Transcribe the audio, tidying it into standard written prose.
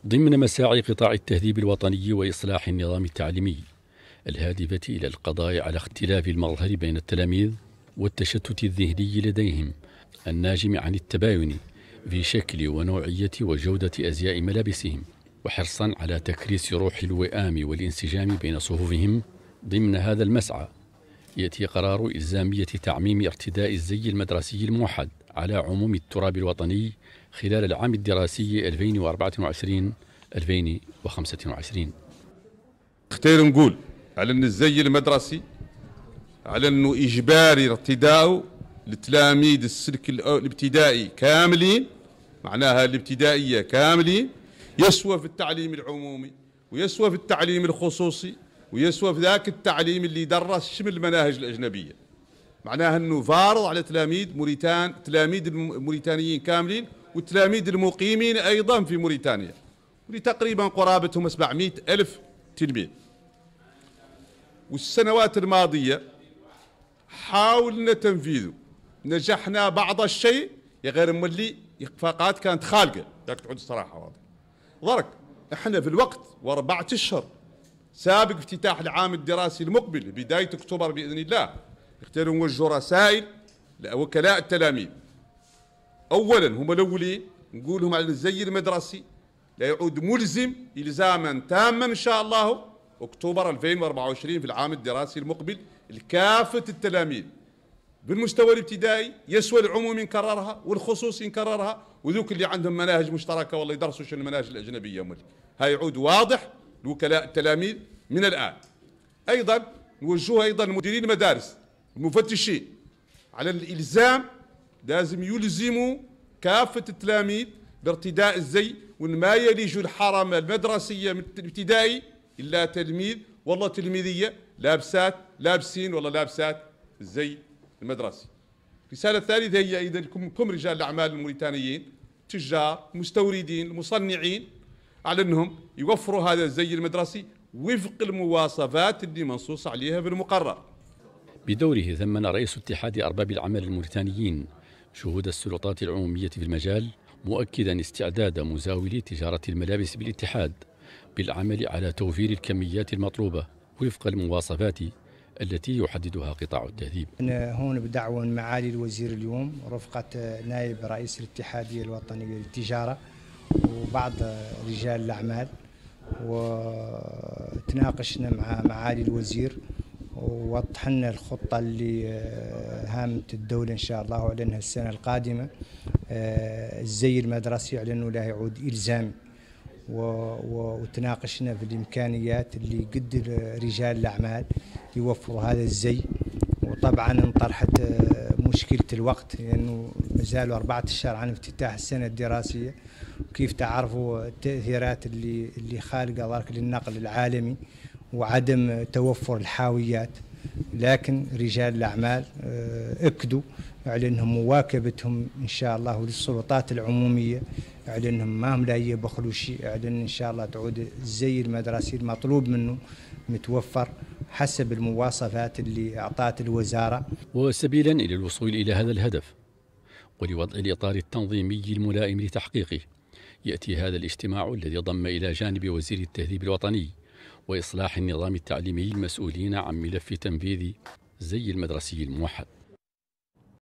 ضمن مساعي قطاع التهذيب الوطني وإصلاح النظام التعليمي الهادفة إلى القضاء على اختلاف المظهر بين التلاميذ والتشتت الذهني لديهم الناجم عن التباين في شكل ونوعية وجودة أزياء ملابسهم، وحرصا على تكريس روح الوئام والانسجام بين صفوفهم. ضمن هذا المسعى يأتي قرار إلزامية تعميم ارتداء الزي المدرسي الموحد على عموم التراب الوطني خلال العام الدراسي 2024-2025. اختير نقول على أن الزي المدرسي على أنه إجباري ارتداؤه لتلاميذ السلك الابتدائي كاملين، معناها الابتدائية كاملين، يسوى في التعليم العمومي ويسوى في التعليم الخصوصي ويسوى في ذاك التعليم اللي درس شمل المناهج الأجنبية. معناها أنه فارض على تلاميذ الموريتانيين كاملين والتلاميذ المقيمين أيضا في موريتانيا، واللي تقريبا قرابتهم 700 ألف تلميذ. والسنوات الماضية حاولنا تنفيذه، نجحنا بعض الشيء غير مولي إخفاقات كانت خالقة، ذاك تعود الصراحة واضح. ضرك احنا في الوقت و4 أشهر سابق افتتاح العام الدراسي المقبل بداية أكتوبر بإذن الله، يختاروا نوجهوا رسائل لوكلاء التلاميذ. أولا هم الأولين نقول لهم على الزي المدرسي لا يعود ملزم إلزاما تاما إن شاء الله أكتوبر 2024 في العام الدراسي المقبل لكافة التلاميذ بالمستوى الابتدائي، يسوى العموم نكررها والخصوصي نكررها، وذوك اللي عندهم مناهج مشتركة والله يدرسوا شنو المناهج الأجنبية هاي يعود واضح لوكلاء التلاميذ من الآن. أيضا نوجهها أيضا مديرين المدارس المفتشين على الإلزام، لازم يلزموا كافة التلاميذ بارتداء الزي، وإن ما يلج الحرم المدرسية من الابتدائي إلا تلميذ والله تلميذية لابسين والله لابسات الزي المدرسي. الرسالة الثالثة هي أيضا لكم رجال الأعمال الموريتانيين، تجار، مستوردين، مصنعين، على أنهم يوفروا هذا الزي المدرسي وفق المواصفات اللي منصوص عليها في المقرر. بدوره ثمن رئيس اتحاد أرباب العمل الموريتانيين جهود السلطات العمومية في المجال، مؤكدا استعداد مزاولي تجارة الملابس بالاتحاد بالعمل على توفير الكميات المطلوبة وفق المواصفات التي يحددها قطاع التهذيب. أنا هون بدعوة معالي الوزير اليوم رفقة نائب رئيس الاتحادية الوطنية للتجارة وبعض رجال الأعمال، وتناقشنا مع معالي الوزير ووضح لنا الخطة اللي هامة الدولة إن شاء الله وأعلنها السنة القادمة. الزي المدرسي على أنه لا يعود إلزامي، وتناقشنا في الإمكانيات اللي قد رجال الأعمال يوفروا هذا الزي. وطبعا انطرحت مشكلة الوقت لأنه مازالوا 4 أشهر عن افتتاح السنة الدراسية، وكيف تعرفوا التأثيرات اللي خارجة ذلك للنقل العالمي وعدم توفر الحاويات. لكن رجال الأعمال أكدوا على أنهم مواكبتهم إن شاء الله للسلطات العمومية، على أنهم ما هم لا يبخلوا شيء، على أن إن شاء الله تعود الزي المدرسي المطلوب منه متوفر حسب المواصفات اللي أعطت الوزارة. وسبيلا إلى الوصول إلى هذا الهدف ولوضع الإطار التنظيمي الملائم لتحقيقه، يأتي هذا الاجتماع الذي ضم إلى جانب وزير التهذيب الوطني وإصلاح النظام التعليمي المسؤولين عن ملف تنفيذ الزي المدرسي الموحد.